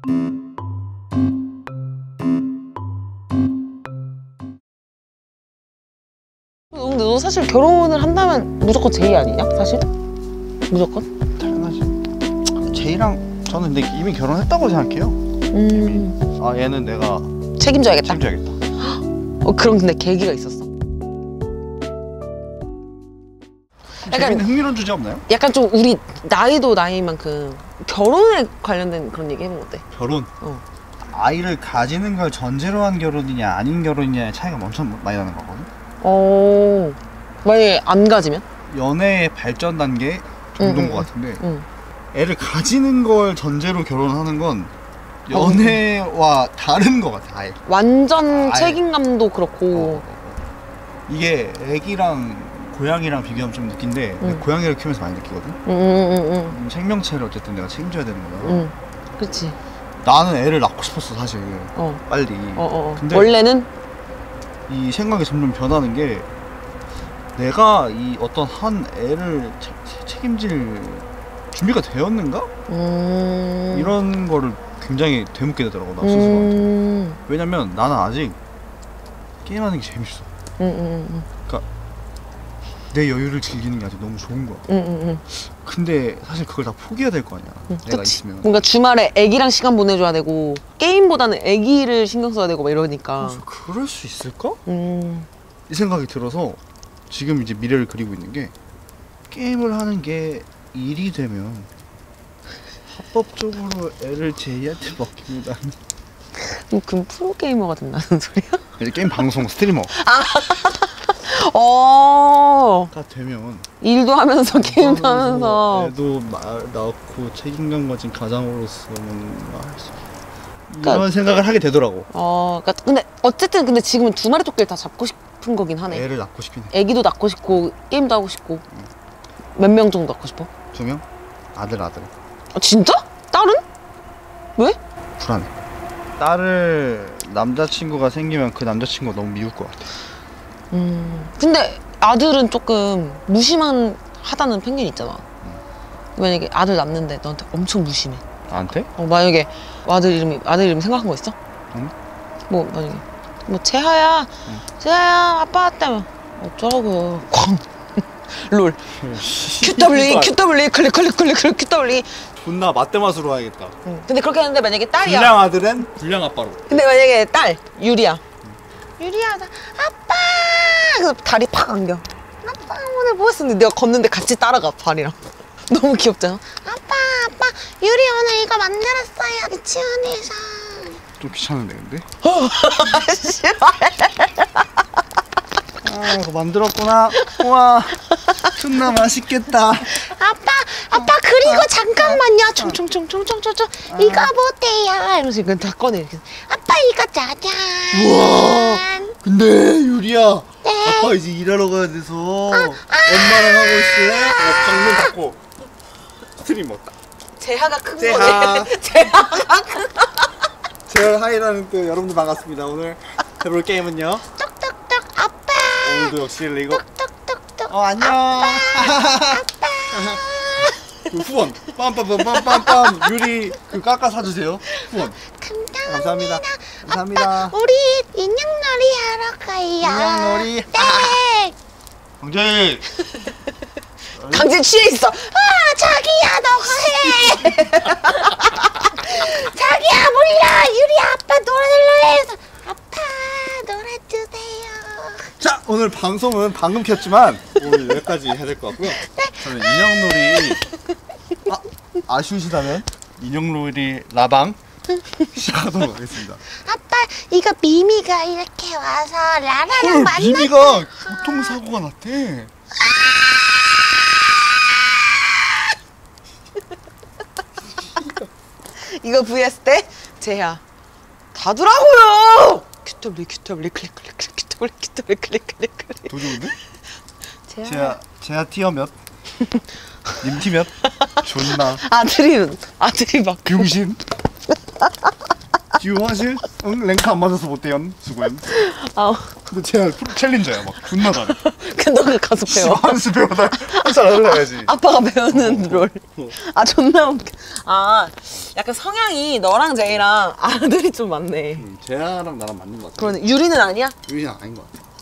근데 너 사실 결혼을 한다면 무조건 제이 아니냐? 사실? 무조건? 당연하지. 제이랑 저는 근데 이미 결혼했다고 생각해요. 이미. 아 얘는 내가 책임져야겠다. 그럼 근데 계기가 있었어? 재밌는 흥미로운 주제 없나요? 약간 좀 우리 나이도 나이만큼 결혼에 관련된 그런 얘기 해보면 어때? 결혼? 아이를 가지는 걸 전제로 한 결혼이냐 아닌 결혼이냐의 차이가 엄청 많이 나는 거거든? 만약에 안 가지면? 연애의 발전 단계 정도인 것 같은데 애를 가지는 걸 전제로 결혼하는 건 연애와 다른 것 같아. 아예 완전 책임감도 그렇고 이게 애기랑 고양이랑 비교하면 좀 느낀데 고양이를 키우면서 많이 느끼거든. 생명체를 어쨌든 내가 책임져야 되는 거야. 그렇지. 나는 애를 낳고 싶었어 사실. 빨리. 근데 원래는 이 생각이 점점 변하는 게 내가 이 어떤 한 애를 책임질 준비가 되었는가? 이런 거를 굉장히 되묻게 되더라고 나 스스로한테. 왜냐면 나는 아직 게임하는 게 재밌어. 그러니까 내 여유를 즐기는 게 아직 너무 좋은 거야. 근데 사실 그걸 다 포기해야 될 거 아니야. 내가 그치. 있으면. 뭔가 주말에 애기랑 시간 보내줘야 되고 게임보다는 애기를 신경 써야 되고 막 이러니까. 그래서 그럴 수 있을까? 이 생각이 들어서 지금 이제 미래를 그리고 있는 게 게임을 하는 게 일이 되면 합법적으로 애를 제이한테 맡기보다는 그럼 프로게이머가 된다는 소리야? 이제 게임 방송 스트리머 가 되면 일도 하면서 게임도 하면서 애도 낳고 책임감 가진 가장으로서는 이런 생각을 하게 되더라고. 그러니까 근데 어쨌든 근데 지금은 두 마리 토끼를 다 잡고 싶은 거긴 하네. 애를 낳고 싶긴 해. 애기도 낳고 싶고 게임도 하고 싶고. 몇 명 정도 낳고 싶어? 2명? 아들. 진짜? 딸은? 왜? 불안해. 딸을 남자친구가 생기면 그 남자친구가 너무 미울 것 같아. 근데 아들은 조금 무심하다는 편견이 있잖아. 만약에 아들 낳는데 너한테 엄청 무심해. 나한테? 만약에 아들 이름 생각한 거 있어? 응? 뭐 만약에 재하야, 재하야 아빠 왔다며 어쩌라고 쾅 롤 QW 클릭 QW. 존나 맛대맛으로 해야겠다. 근데 그렇게 하는데 만약에 딸이야. 불량 아들은 불량 아빠로. 근데 만약에 딸 유리야. 유리야 나 아빠. 그래서 다리 팍 안겨. 아빠 오늘 뭐 했어? 근데 내가 걷는데 같이 따라가 발이랑. 너무 귀엽잖아. 아빠 유리 오늘 이거 만들었어요 유치원에서. 좀 귀찮은데 근데? 그거 만들었구나. 우와 존나 맛있겠다. 아빠 그리고 잠깐만요. 총총총총총총 이거 보세요. 이러면서 이거 다 꺼내 이렇게. 아빠 이거 짜잔. 우와 근데 유리야 아빠 이제 일하러 가야 돼서 엄마랑 하고 있을래? 방문 닫고 스트리머 재하가 큰 재하. 거네. 재하가 큰 거. 제가 하이라는 또 여러분들 반갑습니다. 오늘 해볼 게임은요 똑똑똑 아빠. 오늘도 역시 레이고 똑똑똑똑 안녕 아빠 그 후원 빰빰빰빰빰빰 유리 그 깎아 사주세요. 후원 감사합니다. 감사합니다. 우리 인형놀이 하러 가요. 인형놀이. 네. 강재 강제 취해 있어. 자기야 너가 해. 자기야 몰라. 유리 아빠 놀아달라 해서 아빠 놀아주세요. 자 오늘 방송은 방금 켰지만 오늘 여기까지 해야 될 것 같고요. 저는 인형놀이 아쉬우시다면 인형놀이 라방 시작하도록 하겠습니다. 아빠 이거 미미가 이렇게 와서 라라랑 만났어. 미미가 교통사고가 났대. 이거 vs 때 재야 가두라고요. QW 클릭 더 좋은데? 제가 티어 몇? 님 티 몇? 존나 아들이 막 병신. 지우하실? 응 랭크 안 맞아서 못해요. 수고요. 근데 제가 프로 챌린저야 막 존나 잘해. 너가 가서 배워. 한수 배워 나 한살 알아야지. 아빠가 배우는 롤. 아 존나 웃겨. 아 약간 성향이 너랑 제이랑 아들이 좀 많네. 재아랑 나랑 맞는 것 같아. 그러네. 유리는 아니야? 유리는 아닌 것 같아.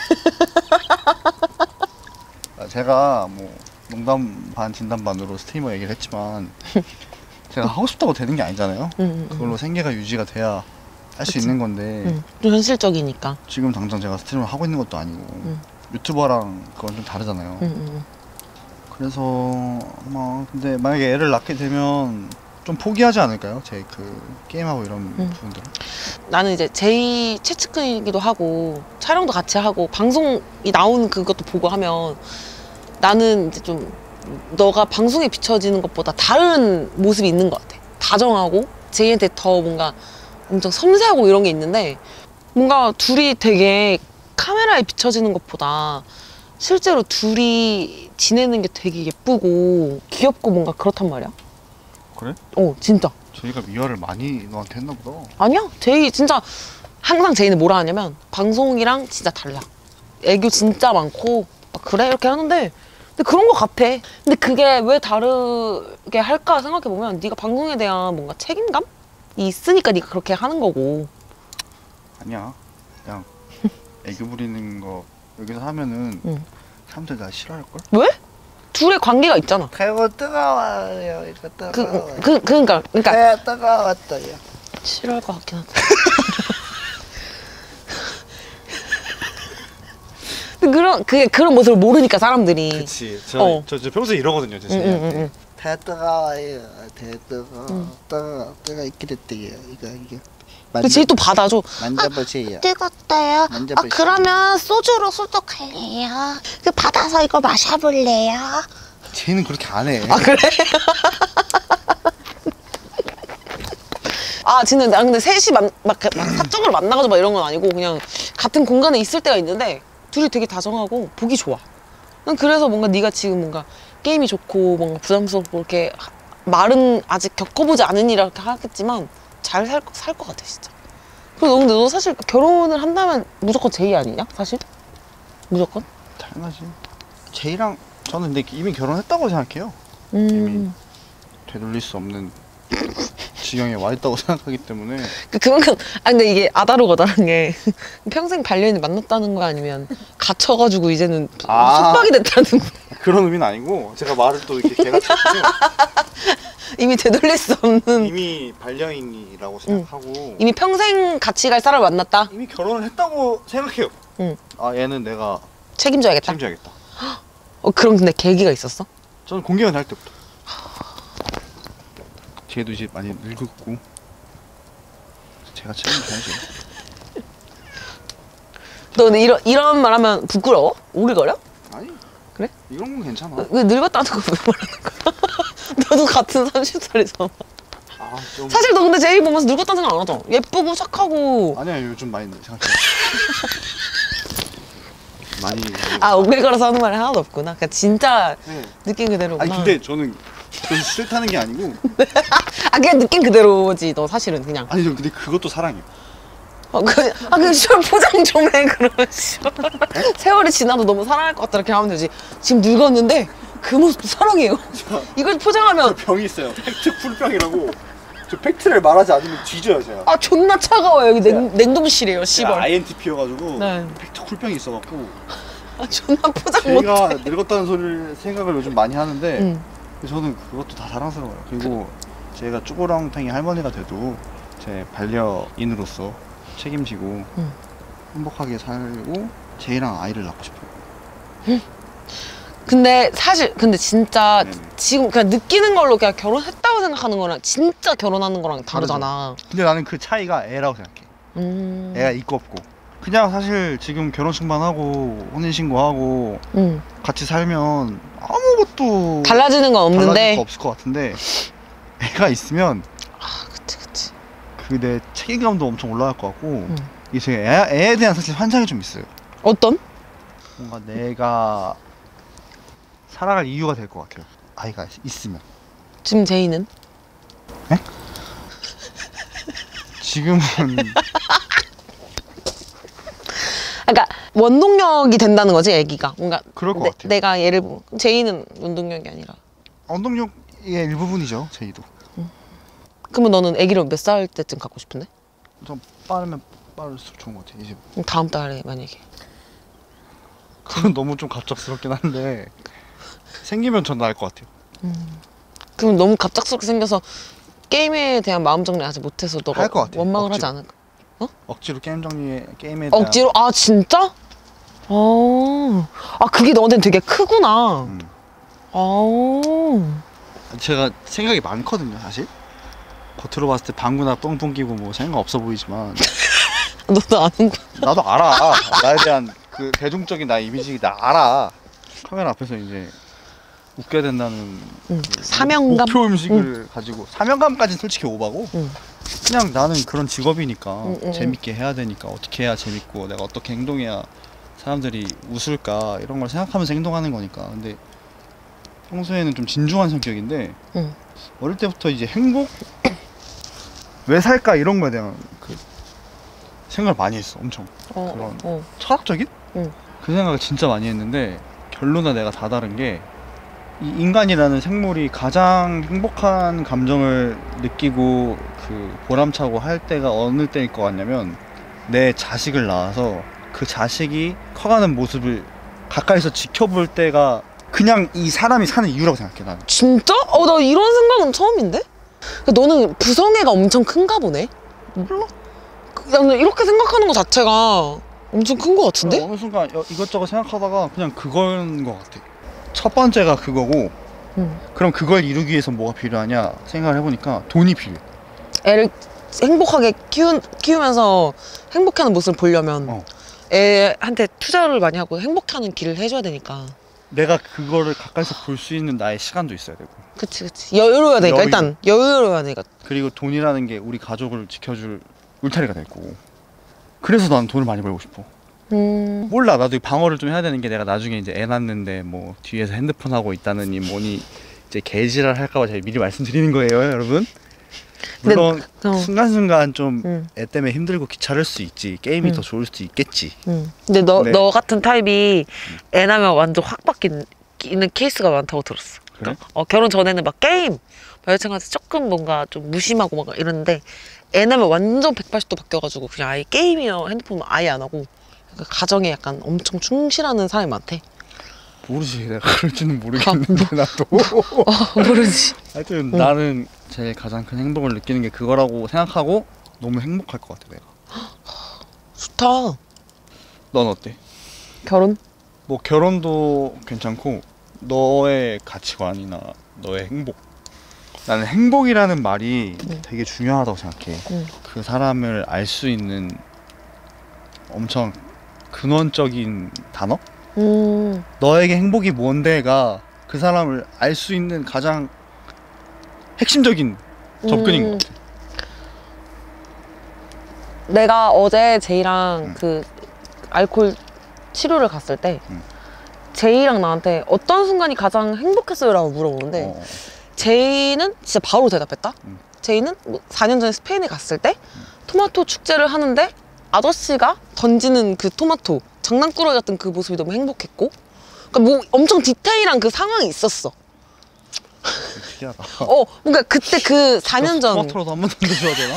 제가 뭐 농담 반 진담 반으로 스트리머 얘기를 했지만 제가 하고 싶다고 되는 게 아니잖아요. 그걸로 생계가 유지가 돼야 할 수 있는 건데 좀 현실적이니까. 지금 당장 제가 스트리머 하고 있는 것도 아니고 유튜버랑 그건 좀 다르잖아요. 그래서 뭐 근데 만약에 애를 낳게 되면 좀 포기하지 않을까요? 제 그 게임하고 이런 부분들. 나는 이제 제이 최측근이기도 하고 촬영도 같이 하고 방송이 나오는 그것도 보고 하면 나는 이제 좀 너가 방송에 비춰지는 것보다 다른 모습이 있는 것 같아. 다정하고 제이한테 더 뭔가 엄청 섬세하고 이런 게 있는데 뭔가 둘이 되게 카메라에 비춰지는 것보다 실제로 둘이 지내는 게 되게 예쁘고 귀엽고 뭔가 그렇단 말이야. 그래? 진짜. 저희가 미화를 많이 너한테 했나 보다. 아니야. 제이 진짜 항상 제이는 뭐라 하냐면 방송이랑 진짜 달라. 애교 진짜 많고 막 그래 이렇게 하는데 근데 그런 거 같아. 근데 그게 왜 다르게 할까 생각해보면 네가 방송에 대한 뭔가 책임감이 있으니까 네가 그렇게 하는 거고. 아니야. 그냥 애교 부리는 거 여기서 하면은 사람들 나 싫어할걸? 왜? 둘의 관계가 있잖아. 이거 뜨거워요. 이거 뜨거워요. 그러니까 네, 뜨거웠어요. 싫어할 것 같긴 하다. 근데 그런 모습을 모르니까 사람들이. 그치. 저 평소에 이러거든요, 제 제이한테. 다 뜨거워요. 다 뜨거 있게 됐대요. 이게. 근데 제이 또 받아줘. 만져보세요. 뜨겁대요. 만져보세요. 그러면 소주로 소독할래요. 그 받아서 이거 마셔볼래요. 쟤는 그렇게 안 해. 아 그래? 아 진짜 나 근데 셋이 막 사적으로 만나가지고 막 이런 건 아니고 그냥 같은 공간에 있을 때가 있는데 둘이 되게 다정하고 보기 좋아. 난 그래서 뭔가 네가 지금 뭔가 게임이 좋고 뭔가 부담스럽고 이렇게 말은 아직 겪어보지 않은 일이라 이렇게 하겠지만 잘 살 것 같아 진짜. 그리고 근데 너 사실 결혼을 한다면 무조건 제이 아니냐 사실? 무조건? 당연하지. 제이랑 저는 근데 이미 결혼했다고 생각해요. 이미 되돌릴 수 없는 지경에 와 있다고 생각하기 때문에. 그만큼 근데 이게 아다르거다는 게 평생 반려인을 만났다는 거 아니면 갇혀가지고 이제는 숙박이 됐다는 거. 그런 의미는 아니고 제가 말을 또 이렇게 개같이 했는데 이미 되돌릴 수 없는 이미 반려인이라고 생각하고 이미 평생 같이 갈 사람을 만났다. 이미 결혼을 했다고 생각해요. 아 얘는 내가 책임져야겠다. 책임져야겠다. 그럼 근데 계기가 있었어? 저는 공개가 할 때부터. 쟤도 이제 많이 늙었고 제가 책임져야지. 너 근데 이런 말 하면 부끄러워? 오글거려? 아니 그래? 이런 건 괜찮아. 왜 늙었다는 거 왜 말하는 거야? 너도 같은 30살이잖아. 좀 사실 너 근데 제이 보면서 늙었다는 생각 안 하잖아. 예쁘고 착하고. 아니야 요즘 많이 생각해. 많이. 오글거려서 하는 말이 하나도 없구나. 그러니까 진짜 네. 느낌 그대로구나. 아니 근데 저는 싫다는 게 아니고. 그냥 느낌 그대로지 너 사실은 그냥. 아니 근데 그것도 사랑이에요. 시월 포장 좀 해 그러면 세월이 지나도 너무 사랑할 것 같다 이렇게 하면 되지. 지금 늙었는데 그 모습도 사랑해요. 이걸 포장하면 병이 있어요. 팩트 풀병이라고. 저 팩트를 말하지 않으면 뒤져요 제가. 존나 차가워요. 여기 냉동실이에요. 씨발. INTP여가지고 네. 팩트 쿨병이 있어갖고 존나 포장 제가 못해. 늙었다는 소리를 생각을 요즘 많이 하는데 저는 그것도 다 사랑스러워요. 그리고 제가 쭈구랑팽이 할머니가 돼도 제 반려인으로서 책임지고 행복하게 살고 제이랑 아이를 낳고 싶어요. 근데 진짜 네네. 지금 그냥 느끼는 걸로 그냥 결혼했다고 생각하는 거랑 진짜 결혼하는 거랑 다르잖아. 근데 나는 그 차이가 애라고 생각해. 애가 있고 없고. 그냥 사실 지금 결혼식만 하고 혼인신고하고 같이 살면 아무것도 달라지는 건 달라질 없는데. 거 없을 것 같은데 애가 있으면 그치. 그 내 책임감도 엄청 올라갈 것 같고 이제 애에 대한 사실 환상이 좀 있어요. 어떤? 뭔가 내가 살아갈 이유가 될 것 같아요. 아이가 있으면. 지금 제이는? 네? 지금은 그러니까 원동력이 된다는 거지, 애기가. 뭔가 그럴 것 같아요. 내가 얘를 보면 제이는 원동력이 아니라. 원동력의 일부분이죠, 제이도. 그러면 너는 애기를 몇 살 때쯤 갖고 싶은데? 좀 빠르면 빠를수록 좋은 것 같아. 이제 그럼 다음 달에 만약에. 그건 너무 좀 갑작스럽긴 한데 생기면 전 나을 것 같아요. 그럼 너무 갑작스럽게 생겨서 게임에 대한 마음 정리 아직 못해서 너가 할 것 같아. 원망을 억지로. 하지 않을까? 억지로 게임에 대한 억지로? 아 진짜? 아 그게 너한테는 되게 크구나. 아 제가 생각이 많거든요, 사실. 겉으로 봤을 때 방구나 뻥뻥 끼고 뭐 생각 없어 보이지만 너도 아는구나. 나도 알아. 나에 대한 그 대중적인 나 이미지 나 알아. 카메라 앞에서 이제 웃겨야 된다는 그 사명감? 목표 음식을 가지고 사명감까지는 솔직히 오바고 응. 그냥 나는 그런 직업이니까 응. 재밌게 해야 되니까 어떻게 해야 재밌고 내가 어떻게 행동해야 사람들이 웃을까 이런 걸 생각하면서 행동하는 거니까. 근데 평소에는 좀 진중한 성격인데 응. 어릴 때부터 이제 행복 왜 살까 이런 거에 대한 그 생각을 많이 했어. 엄청 그런 철학적인 응. 그 생각을 진짜 많이 했는데 결론은 내가 다 다른 게 이 인간이라는 생물이 가장 행복한 감정을 느끼고 그 보람차고 할 때가 어느 때일 것 같냐면 내 자식을 낳아서 그 자식이 커가는 모습을 가까이서 지켜볼 때가 그냥 이 사람이 사는 이유라고 생각해 나는. 진짜? 나 이런 생각은 처음인데? 너는 부성애가 엄청 큰가 보네? 몰라. 나는 이렇게 생각하는 것 자체가 엄청 큰 것 같은데? 어느 순간 이것저것 생각하다가 그냥 그건 것 같아. 첫 번째가 그거고 그럼 그걸 이루기 위해서 뭐가 필요하냐 생각을 해보니까 돈이 필요해. 애를 행복하게 키우면서 행복해하는 모습을 보려면 애한테 투자를 많이 하고 행복해하는 길을 해줘야 되니까. 내가 그거를 가까이서 볼 수 있는 나의 시간도 있어야 되고. 그치 여유로워야 되니까 여유. 일단 여유로워야 되니까. 그리고 돈이라는 게 우리 가족을 지켜줄 울타리가 될 거고. 그래서 나는 돈을 많이 벌고 싶어. 몰라, 나도 방어를 좀 해야 되는 게 내가 나중에 이제 애 낳는데 뭐 뒤에서 핸드폰 하고 있다느니 뭐니 이제 개지랄 할까봐 제가 미리 말씀드리는 거예요, 여러분. 물론 순간순간 좀 애 때문에 힘들고 귀찮을 수 있지. 게임이 더 좋을 수도 있겠지. 근데 너 같은 타입이 애 낳으면 완전 확 바뀌는 케이스가 많다고 들었어. 그래? 결혼 전에는 막 게임 여자친구한테 조금 뭔가 좀 무심하고 막 이러는데 애 낳으면 완전 180도 바뀌어가지고 그냥 아예 게임이나 핸드폰 아예 안 하고 가정에 약간 엄청 충실하는 사람이 많대. 모르지, 내가 그럴지는 모르겠는데 나도. 모르지. 하여튼 나는 제일 가장 큰 행복을 느끼는 게 그거라고 생각하고 너무 행복할 것 같아 내가. 좋다. 넌 어때? 결혼? 뭐 결혼도 괜찮고 너의 가치관이나 너의 행복. 나는 행복이라는 말이 되게 중요하다고 생각해. 그 사람을 알 수 있는 엄청 근원적인 단어? 너에게 행복이 뭔데가 그 사람을 알 수 있는 가장 핵심적인 접근인 것 같아. 내가 어제 제이랑 그 알코올 치료를 갔을 때 제이랑 나한테 어떤 순간이 가장 행복했어요? 라고 물어보는데 제이는 진짜 바로 대답했다. 제이는 뭐 4년 전에 스페인에 갔을 때 토마토 축제를 하는데 아저씨가 던지는 그 토마토 장난꾸러기 같은 그 모습이 너무 행복했고, 그러니까 뭐 엄청 디테일한 그 상황이 있었어. 특이하다. 뭔가 그때 그 4년 전 토마토라도 한 번 던져줘야 되나?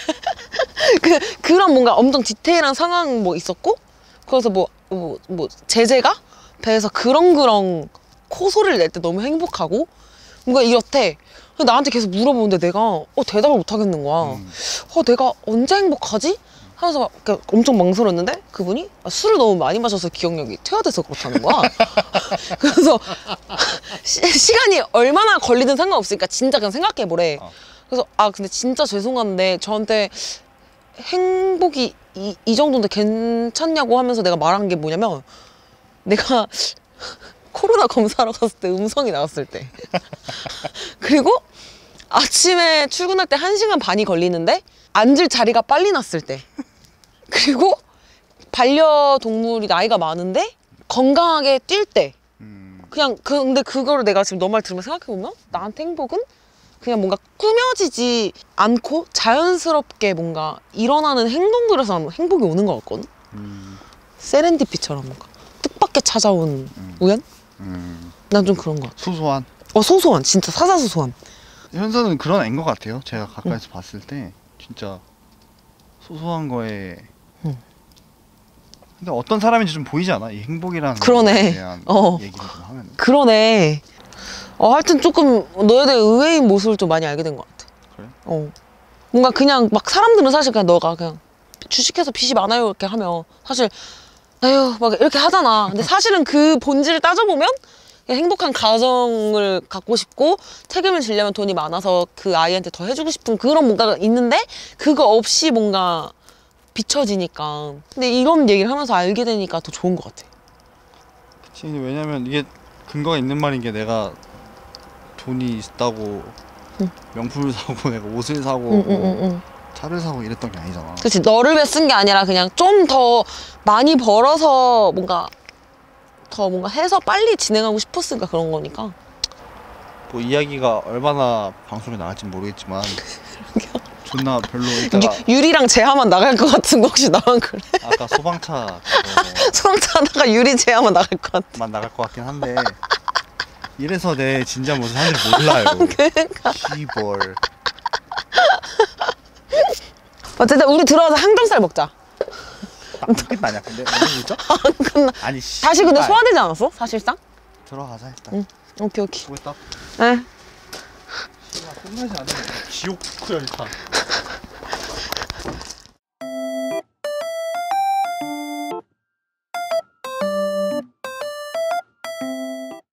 그런 뭔가 엄청 디테일한 상황 뭐 있었고, 그래서 뭐 제재가 배에서 그렁그렁 코소리를 낼 때 너무 행복하고 뭔가 이렇대. 나한테 계속 물어보는데 내가 대답을 못 하겠는 거야. 내가 언제 행복하지? 하면서 막 엄청 망설였는데 그분이 술을 너무 많이 마셔서 기억력이 퇴화돼서 그렇다는 거야. 그래서 시간이 얼마나 걸리든 상관없으니까 진짜 그냥 생각해보래. 그래서 근데 진짜 죄송한데 저한테 행복이 이 정도인데 괜찮냐고 하면서 내가 말한 게 뭐냐면 내가 코로나 검사하러 갔을 때 음성이 나왔을 때 그리고 아침에 출근할 때 1시간 반이 걸리는데 앉을 자리가 빨리 났을 때, 그리고 반려동물이 나이가 많은데 건강하게 뛸 때, 그냥 근데 그거를 내가 지금 너 말 들으면서 생각해보면 나한테 행복은 그냥 뭔가 꾸며지지 않고 자연스럽게 뭔가 일어나는 행동들에서 행복이 오는 것 같거든. 세렌디피처럼 뭔가 뜻밖의 찾아온 우연? 난 좀 그런 것 같아. 소소한. 소소한, 진짜 사사소소한. 현서는 그런 애인 것 같아요. 제가 가까이서 봤을 때 진짜 소소한 거에. 근데 어떤 사람인지 좀 보이지 않아? 이 행복이라는 그러네. 거에 대한 얘기를 좀 하면. 그러네. 하여튼 조금 너에 대해 의외인 모습을 좀 많이 알게 된 것 같아. 그래? 뭔가 그냥 막 사람들은 사실 그냥 너가 그냥 주식해서 빚이 많아요 이렇게 하면 사실 아유 막 이렇게 하잖아. 근데 사실은 그 본질을 따져보면 그냥 행복한 가정을 갖고 싶고 책임을 지려면 돈이 많아서 그 아이한테 더 해주고 싶은 그런 뭔가가 있는데 그거 없이 뭔가 비춰지니까. 근데 이런 얘기를 하면서 알게 되니까 더 좋은 것 같아. 그치. 왜냐면 이게 근거가 있는 말인 게 내가 돈이 있다고 명품을 사고 내가 옷을 사고 차를 사고 이랬던 게 아니잖아. 그치, 너를 위해 쓴 게 아니라 그냥 좀 더 많이 벌어서 뭔가 더 뭔가 해서 빨리 진행하고 싶었으니까 그런 거니까. 뭐 이야기가 얼마나 방송에 나갈지 모르겠지만 존나 별로 이따가 유리랑 제하만 나갈 것 같은 거 혹시 나만 그래? 아까 소방차 소방차 하다가 유리 제하만 나갈 것 같아. 그거만 나갈 것 같긴 한데 이래서 내 진짜 모습 사실 몰라요. 그러니까. 시벌. 어쨌든 우리 들어와서 항정살 먹자. 안 끝나냐 근데? 진짜? 안 끝나. 아니 다시 근데 소화되지 않았어? 사실상? 들어가자 일단. 응. 오케이. 수고했다. 네. 끝나지 않으면 지옥 크열타.